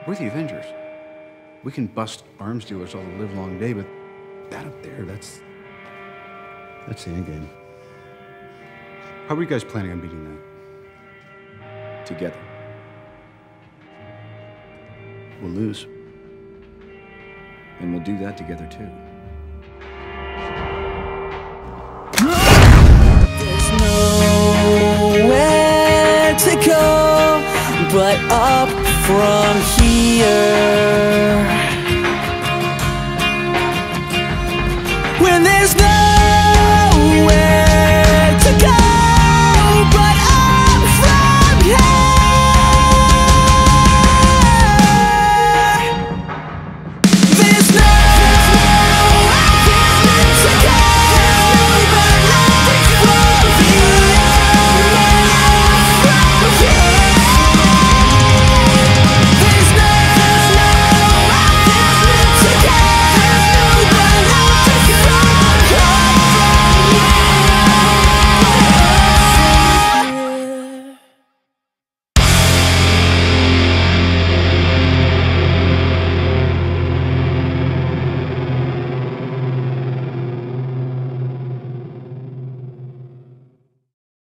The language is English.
We're the Avengers. We can bust arms dealers all the live long day, but that up there, that's the Endgame. How are you guys planning on beating that? Together. We'll lose. And we'll do that together, too. There's nowhere to go but up from here.